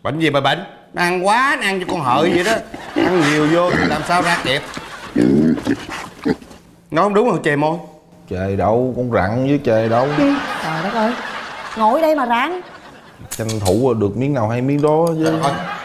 Bệnh gì mà bệnh? Nó ăn quá, nó ăn cho con hợi vậy đó. Ăn nhiều vô thì làm sao ra kịp. Nói không đúng không chề môi? Chề đâu, con rặn với chề đâu. Trời đất ơi, ngồi đây mà rắn. Tranh thủ được miếng nào hay miếng đó chứ.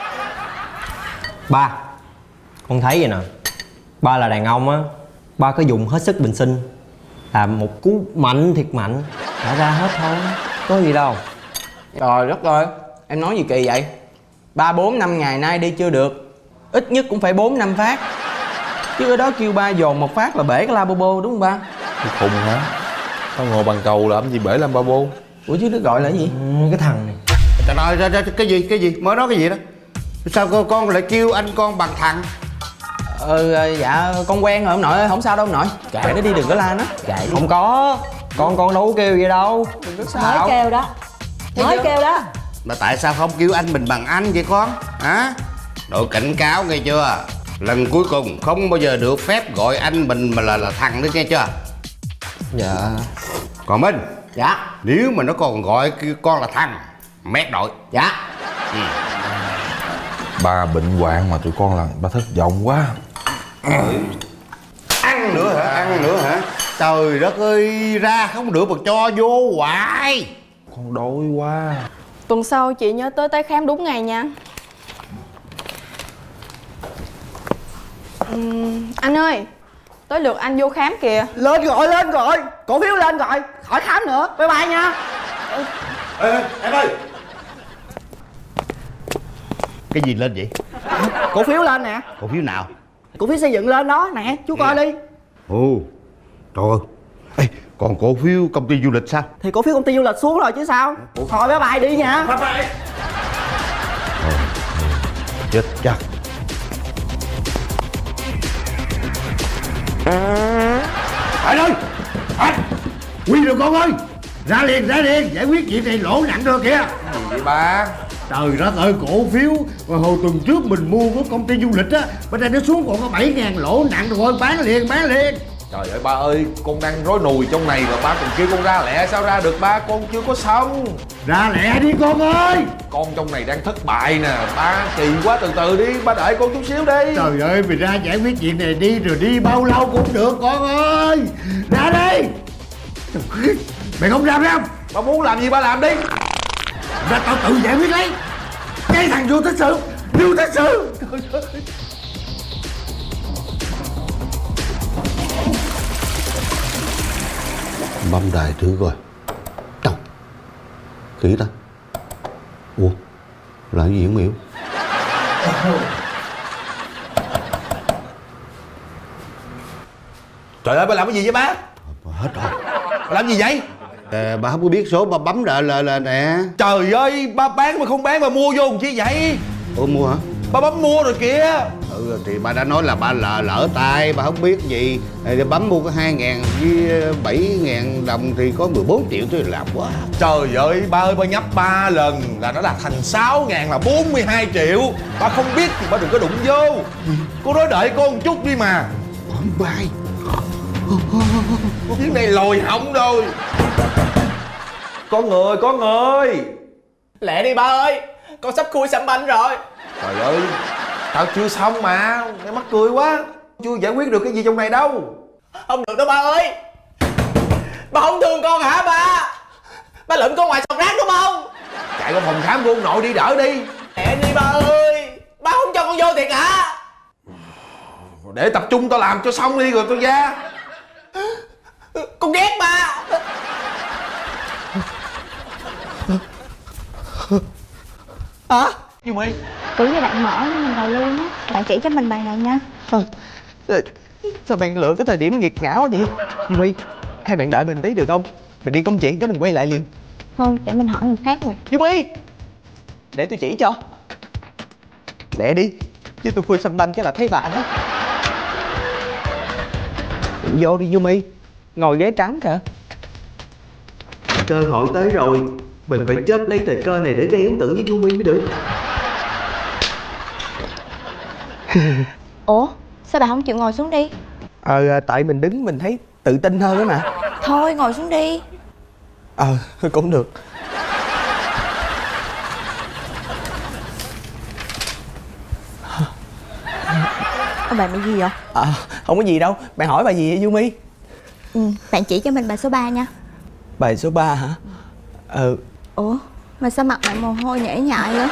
Ba, con thấy vậy nè. Ba là đàn ông á, ba có dùng hết sức bình sinh, làm một cú mạnh thiệt mạnh đã ra hết thôi, có gì đâu. Trời đất ơi, em nói gì kỳ vậy? 3-4-5 ngày nay đi chưa được, ít nhất cũng phải 4-5 phát. Chứ ở đó kêu ba dồn một phát là bể cái Labubu đúng không ba? Cái khùng hả? Tao ngồi bằng cầu làm gì bể làm ba bô. Ủa chứ nó gọi là cái gì? Cái thằng này. Trời ơi, cái gì? Mới nói cái gì đó? Sao con lại kêu anh con bằng thằng? Dạ con quen rồi ông nội ơi, không sao đâu ông nội. Kệ nó đi, đừng có la nó. Kệ. Không có, con đâu có kêu vậy đâu. Mới kêu đó. Mới kêu đó. Mà tại sao không kêu anh mình bằng anh vậy con? Hả? Đội cảnh cáo nghe chưa? Lần cuối cùng không bao giờ được phép gọi anh mình mà là thằng nữa nghe chưa? Dạ. Còn Minh. Dạ. Nếu mà nó còn gọi con là thằng, mét đội. Dạ. Ba bệnh hoạn mà tụi con là ba thất vọng quá. Ăn nữa hả? Ăn nữa hả? Trời đất ơi, ra không được mà cho vô hoài. Con đói quá. Tuần sau chị nhớ tới tái khám đúng ngày nha. Anh ơi, tới lượt anh vô khám kìa. Lên rồi. Cổ phiếu lên rồi. Khỏi khám nữa. Bye bye nha. Ê, em ơi. Cái gì lên vậy? Cổ phiếu lên nè. Cổ phiếu nào? Cổ phiếu xây dựng lên đó nè. Chú coi đi. Ồ, trời ơi. Ê, còn cổ phiếu công ty du lịch sao? Thì cổ phiếu công ty du lịch xuống rồi chứ sao. Thôi bye bye đi nha. Bye bye. Chết chắc. Anh ơi! Anh! Quy rồi con ơi! Ra liền, giải quyết chuyện này lỗ nặng rồi kìa. Gì vậy ba? Trời đất ơi, cổ phiếu mà hồi tuần trước mình mua của công ty du lịch á, bên đây nó xuống còn có 7.000, lỗ nặng rồi, bán liền. Trời ơi ba ơi, con đang rối nùi trong này mà ba còn kêu con ra lẹ, sao ra được ba, con chưa có xong. Ra lẹ đi con ơi! Con trong này đang thất bại nè, ba kỳ quá, từ từ đi, ba đợi con chút xíu đi. Trời ơi, mày ra giải quyết chuyện này đi, rồi đi bao lâu cũng được con ơi! Ra đi! Mày không ra phải không? Ba muốn làm gì ba làm đi. Ra tao tự giải quyết lấy. Cái thằng vô tích sự. Bấm đài thử coi. Đâu? Kỹ ta. Ủa? Là cái gì không hiểu. Trời ơi ba làm cái gì vậy ba? Hết rồi. Ba làm gì vậy? Bà không có biết số, bà bấm là nè. Trời ơi ba bán mà không bán mà mua vô làm chi vậy? Ủa mua hả? Ba bấm mua rồi kìa. Thì bà đã nói là bà lỡ tay, bà không biết gì. Bấm mua có 2.000 với 7.000 đồng thì có 14 triệu thôi, làm quá. Trời ơi ba ơi, ba nhấp 3 lần là nó đạt thành 6.000 là 42 triệu. Ba không biết thì ba đừng có đụng vô. Cô nói đợi con một chút đi mà. Bấm bay. Chuyến này lồi hỏng rồi. Có người. Lẹ đi ba ơi, con sắp khui sắm banh rồi. Trời ơi, tao chưa xong mà, mày mắc cười quá. Chưa giải quyết được cái gì trong này đâu. Không được đâu ba ơi. Ba không thương con hả ba? Ba lượm con ngoài sọt rác đúng không? Chạy qua phòng khám của ông nội đi đỡ đi. Lẹ đi ba ơi. Ba không cho con vô thiệt hả? Để tập trung tao làm cho xong đi rồi tao ra. Con ghét ba. Hả? Gì mày? Tưởng như bạn mở mình vào luôn á. Bạn chỉ cho mình bài này nha. Sao bạn lựa cái thời điểm nghiệt ngã vậy? Duy, hai bạn đợi mình tí được không? Mình đi công chuyện cái mình quay lại liền. Thôi để mình hỏi người khác rồi. Duy, để tôi chỉ cho. Lẹ đi, chứ tôi khui xăm banh cái là thấy bạn đó. Vô đi Yumi, ngồi ghế trắng kìa. Cơ hội tới rồi, mình phải chớp lấy thời cơ này để gây ấn tượng với Yumi mới được. Ủa sao bà không chịu ngồi xuống đi? Tại mình đứng mình thấy tự tin hơn đó mà. Thôi ngồi xuống đi. Cũng được. Bạn bị gì vậy? Không có gì đâu. Bạn hỏi bà gì vậy Du My? Bạn chỉ cho mình bài số 3 nha. Bài số 3 hả? Ủa mà sao mặt bạn mồ hôi nhễ nhại vậy?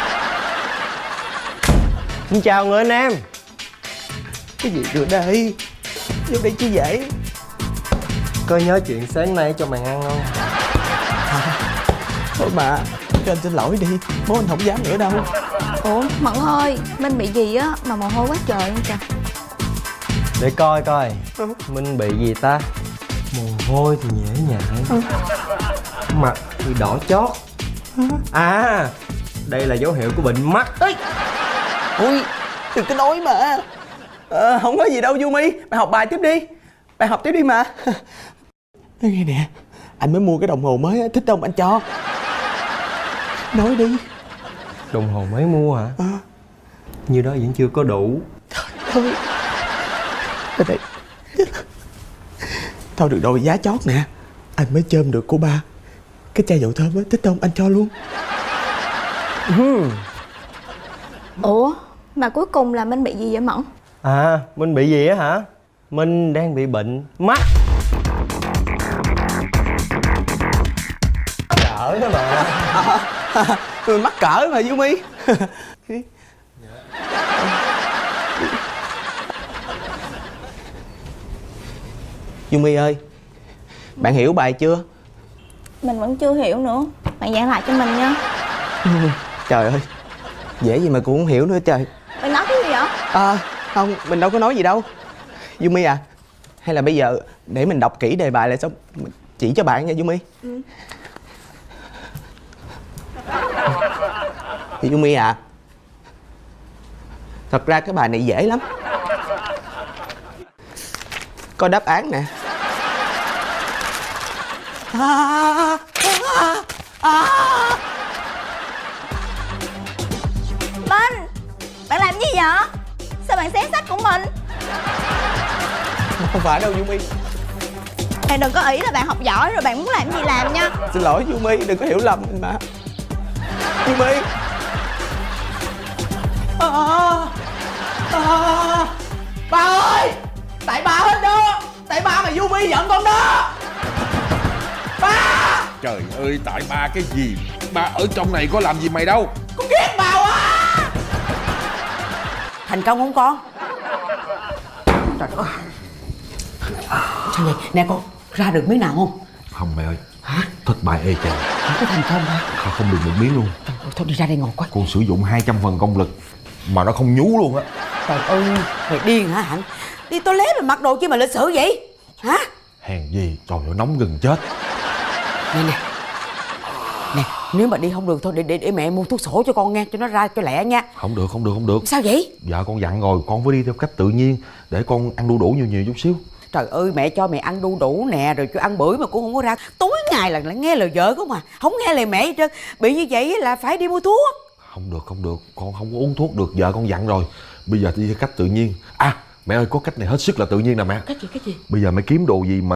Xin chào người anh em. Cái gì nữa đây? Vô đây chứ dễ. Có nhớ chuyện sáng nay cho mày ăn không? Thôi mà, cho anh xin lỗi đi. Bố anh không dám nữa đâu. Ủa Mận ơi, Minh bị gì á mà mồ hôi quá trời luôn trời? Để coi coi Minh bị gì ta. Mồ hôi thì nhễ nhại, mặt thì đỏ chót. À, đây là dấu hiệu của bệnh mắt. Ui, đừng có nói mà. Không có gì đâu Du My. Bạn học bài tiếp đi. Bạn học tiếp đi mà. Nghe nè, anh mới mua cái đồng hồ mới á, thích không anh cho. Nói đi. Đồng hồ mới mua hả? Như đó vẫn chưa có đủ. Thôi đây. Thôi được rồi, giá chót nè. Anh mới chôm được của ba. Cái chai dầu thơm á, thích không anh cho luôn. Ủa mà cuối cùng là Minh bị gì vậy Mận? À, Minh bị gì á hả? Minh đang bị bệnh mắt. Cỡ đó mà. Mắc cỡ mà Du My. Du My ơi, bạn hiểu bài chưa? Mình vẫn chưa hiểu nữa. Bạn giảng lại cho mình nha. Trời ơi, dễ gì mà cũng không hiểu nữa trời. Bạn nói cái gì vậy? Không, mình đâu có nói gì đâu. Du My à, hay là bây giờ để mình đọc kỹ đề bài lại xong mình chỉ cho bạn nha Du My. Thì Du My à, thật ra cái bài này dễ lắm. Có đáp án nè. Minh, bạn làm gì vậy? Sao bạn xé sách của mình? Không phải đâu Du My. Bạn đừng có ý là bạn học giỏi rồi bạn muốn làm gì làm nha. Xin lỗi Du My, đừng có hiểu lầm mình mà. Du My. Ba ơi, tại ba hết đó. Tại ba mà Du My giận con đó. Ba. Trời ơi, tại ba cái gì? Ba ở trong này có làm gì mày đâu. Con ghét bà quá. Thành công không con? Trời ơi. Sao vậy? Nè con, ra được miếng nào không? Không mẹ ơi. Hả? Thất bại ê chà. Không có thành công hả? Không được một miếng luôn. Trời ơi, thôi đi ra đây ngồi coi. Con sử dụng 200 phần công lực mà nó không nhú luôn á. Trời ơi, mày điên hả Hạnh? Đi toilet mà mặc đồ chi mà lịch sự vậy? Hả? Hèn gì, trời ơi nóng gần chết. Nè nè. Nè, nếu mà đi không được thôi để mẹ mua thuốc sổ cho con nghe, cho nó ra cho lẹ nha. Không được. Sao vậy? Dạ con dặn rồi, con phải đi theo cách tự nhiên để con ăn đu đủ nhiều chút xíu. Trời ơi, mẹ cho mẹ ăn đu đủ nè, rồi cho ăn bưởi mà cũng không có ra. Tối ngày là lại nghe lời vợ không à, không nghe lời mẹ hết trơn. Bị như vậy là phải đi mua thuốc. Không được, con không có uống thuốc được, vợ con dặn rồi. Bây giờ đi theo cách tự nhiên. À, mẹ ơi, có cách này hết sức là tự nhiên nè mẹ. Cách gì? Bây giờ mẹ kiếm đồ gì mà